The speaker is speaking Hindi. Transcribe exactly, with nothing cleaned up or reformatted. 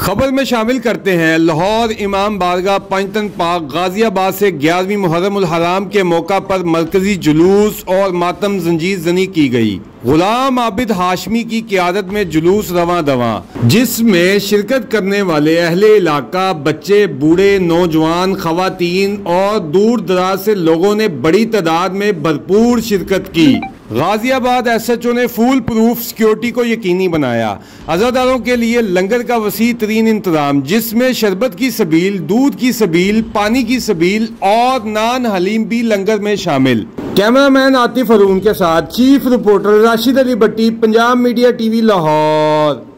खबर में शामिल करते हैं। लाहौर इमाम बारगाह पंजतन पाक गाजियाबाद से ग्यारहवीं मुहर्रम उल हराम के मौका पर मरकजी जुलूस और मातम जंजीर जनी की गई। गुलाम आबिद हाशमी की क़ियादत में जुलूस रवां दवां, जिसमें शिरकत करने वाले अहले इलाका, बच्चे, बूढ़े, नौजवान, खवातीन और दूर दराज से लोगों ने बड़ी तादाद में भरपूर शिरकत की। गाजियाबाद एस एच ओ ने फूल प्रूफ सिक्योरिटी को यकीनी बनाया। अज़ादारों के लिए लंगर का वसी तरीन इंतजाम, जिसमें शरबत की सबील, दूध की सबील, पानी की सबील और नान हलीम भी लंगर में शामिल। कैमरामैन आतिफ अरून के साथ chief reporter Rashid Ali Bhatti, Punjab media TV Lahore.